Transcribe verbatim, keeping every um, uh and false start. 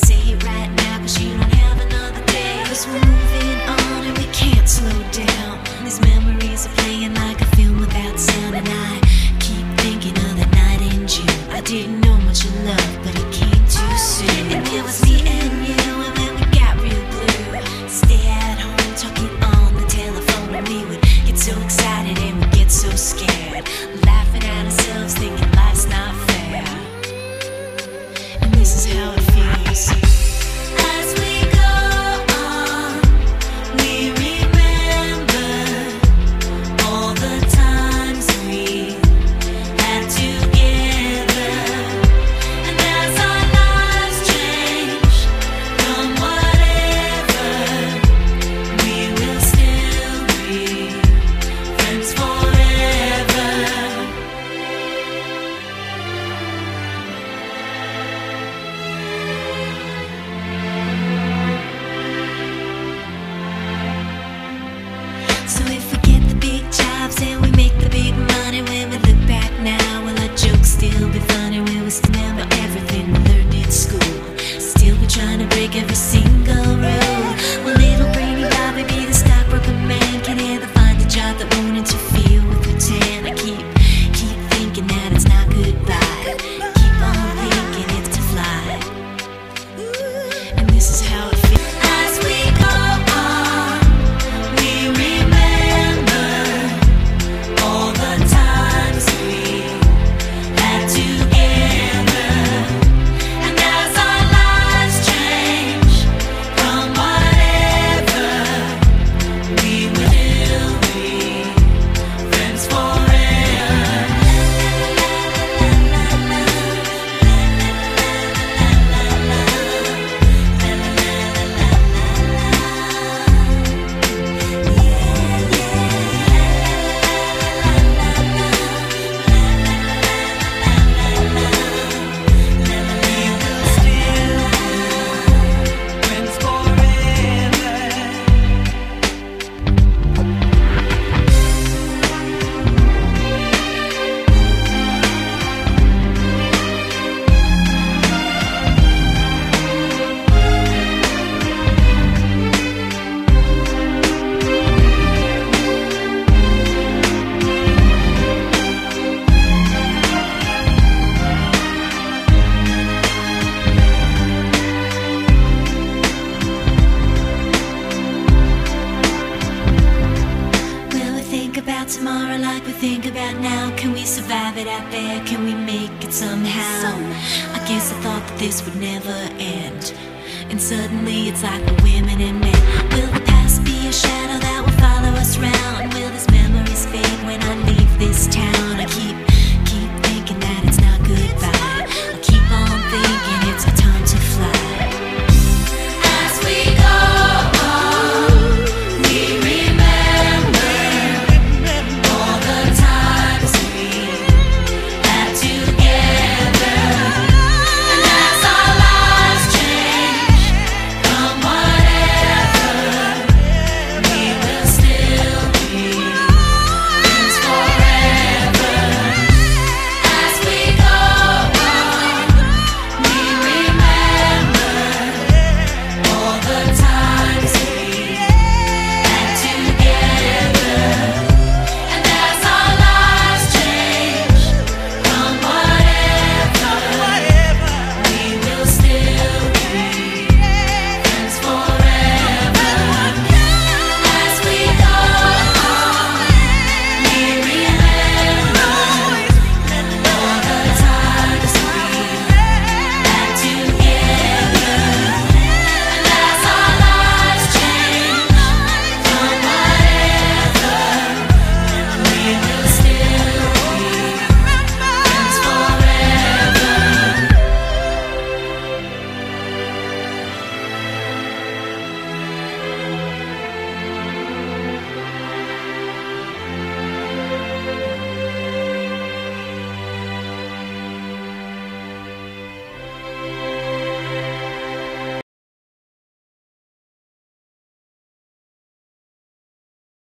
say it right now, cause you don't have another day. Cause we're moving on and we can't slow down. These memories are playing like a film without sound. And I keep thinking of that night in June. I didn't know much of love, but it came too soon. And it was me and you, and then we got real blue. Stay at home talking on the telephone, and we would get so excited and we'd get so scared, laughing at ourselves, thinking life's not fair. And this is how it feels. As we go on, we remember all the times we had together. And as our lives change from whatever, we will still be friends forever. So if we get the big jobs and we make the big money, when we look back now, will our jokes still be funny? Will we still remember everything we learned in school? Still be trying to break every single rule? Will little brainy Bobby be the stockbroker man? Can he ever find a job that won't interfere with routine? I keep, keep thinking that it's not goodbye. Keep on thinking it's to fly. And this is how it feels. As we go on, we remember all the times we had together. And as our lives change from whatever, we will still be friends forever. Will we think about tomorrow like we think about now? Can we survive it out there? Can we make it somehow? I guess I thought that this would never end, and suddenly it's like we're women and men. Will the past be a shadow that will follow us round? Will these memories fade when I leave this town?